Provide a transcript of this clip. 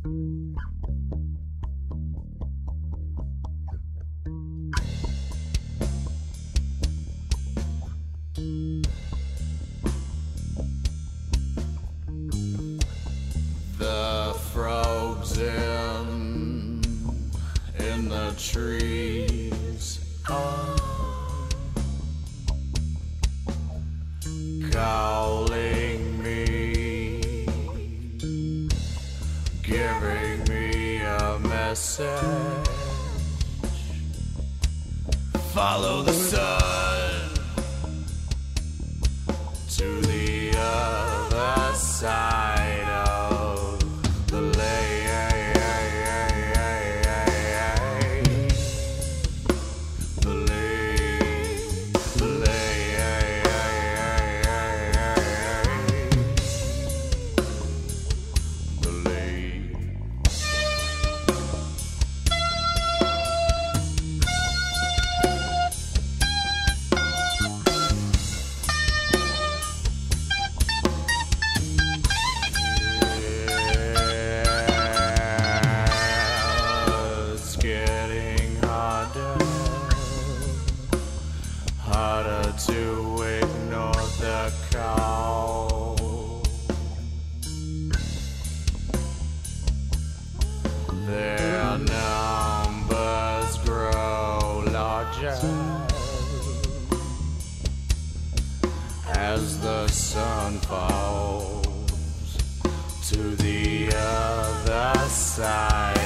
The frogs in the trees are calling me, giving me a message. Follow the sun to the other side of the lake. The lake, the lake, the lake. It's getting harder to ignore the call. Their numbers grow larger as the sun falls to the other side.